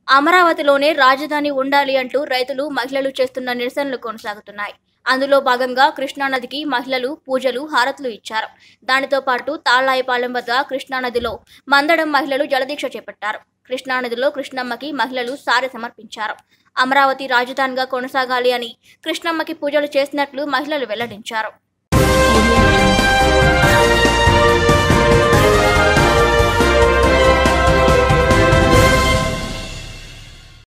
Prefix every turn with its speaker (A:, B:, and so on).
A: అమరావతిలోనే రాజధాని ఉండాలి అంటూ రైతులు, మహిళలు చేస్తున్న నిరసనలు కొనసాగుతున్నాయి. అందులో భాగంగా కృష్ణానదికి మహిళలు పూజలు, హారతులు ఇచ్చారు. దానితో పాటు తాళ్లాయిపాలెం వద్ద కృష్ణానదిలో మందడం మహిళలు జలదీక్ష చేపట్టారు. కృష్ణానదిలో కృష్ణమ్మకి మహిళలు సారె సమర్పించారు. అమరావతి రాజధానిగా కొనసాగాలి అని కృష్ణమ్మకి పూజలు చేసినట్లు మహిళలు వెల్లడించారు.